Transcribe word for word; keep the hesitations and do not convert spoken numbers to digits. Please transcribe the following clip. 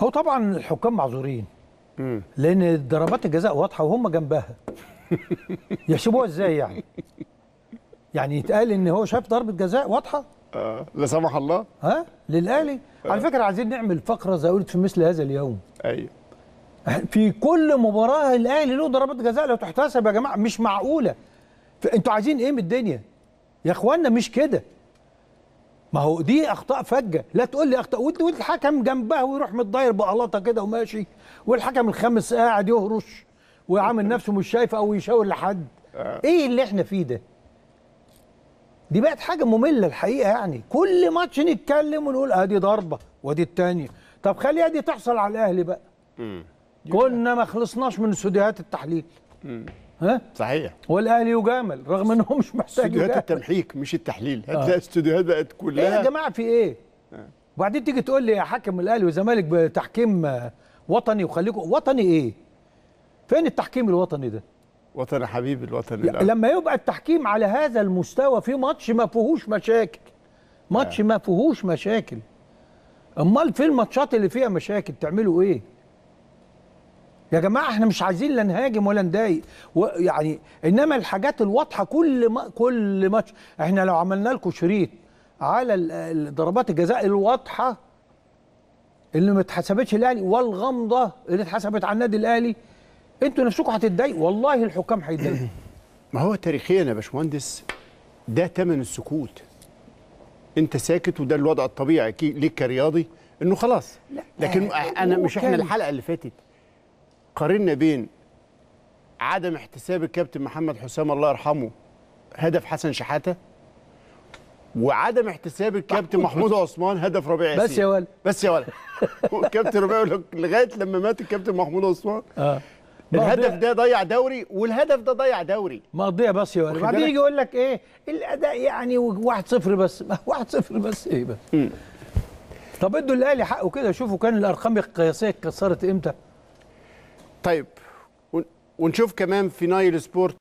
هو طبعا الحكام معذورين امم لان ضربات الجزاء واضحه وهم جنبها. يحسبوها ازاي يعني؟ يعني يتقال ان هو شاف ضربه جزاء واضحه؟ آه. لا سمح الله. ها للاهلي. آه. على فكره عايزين نعمل فقره زي قلت في مثل هذا اليوم. ايوه. في كل مباراه الاهلي له ضربات جزاء لو تحتسب يا جماعه، مش معقوله. انتوا عايزين ايه من الدنيا يا اخوانا؟ مش كده. ما هو دي اخطاء فجه، لا تقول لي اخطاء والحكم جنبها ويروح متضاير بقلاطه كده وماشي، والحكم الخامس قاعد يهرش وعامل نفسه مش شايف او يشاور لحد. ايه اللي احنا فيه ده؟ دي بقت حاجه ممله الحقيقه. يعني كل ماتش نتكلم ونقول ادي ضربه وادي الثانيه. طب خليها دي تحصل على الاهلي بقى. امم كنا ما خلصناش من استوديوهات التحليل. امم ها صحيح. والاهلي يجامل رغم انه مش محتاج استوديوهات التمحيك مش التحليل. هتلاقي آه. استوديوهات بقت كلها ايه يا جماعه في ايه؟ آه. وبعدين تيجي تقول لي يا حكم الاهلي والزمالك بتحكيم وطني وخليكم وطني ايه؟ فين التحكيم الوطني ده؟ وطن حبيبي الوطن الأهلي. لما يبقى التحكيم على هذا المستوى في ماتش ما فيهوش مشاكل. ماتش آه. ما فيهوش مشاكل. امال في الماتشات اللي فيها مشاكل تعملوا ايه؟ يا جماعه احنا مش عايزين لا نهاجم ولا نضايق يعني، انما الحاجات الواضحه كل ما كل ماتش. احنا لو عملنا لكم شريط على ضربات الجزاء الواضحه اللي ما اتحسبتش الاهلي والغمضه اللي اتحسبت على النادي الاهلي، انتوا نفسكم هتتضايقوا والله. الحكام هيتضايقوا. ما هو تاريخيا يا باشمهندس ده ثمن السكوت. انت ساكت وده الوضع الطبيعي ليك كرياضي انه خلاص. لكن انا مش احنا الحلقه اللي فاتت قارنا بين عدم احتساب الكابتن محمد حسام الله يرحمه هدف حسن شحاته وعدم احتساب الكابتن محمود عثمان هدف ربيع ياسين. بس يا ولد بس يا ولد الكابتن ربيع لغايه لما مات الكابتن محمود عثمان اه الهدف ده ضيع دوري والهدف ده ضيع دوري. مقضيه بس يا ولد. بعدين يجي يقول لك ايه الاداء يعني واحد صفر بس. واحد صفر بس ايه بس. م. طب ادوا الاهلي حقه كده. شوفوا كان الارقام القياسيه اتكسرت امتى. طيب ونشوف كمان في نايل سبورت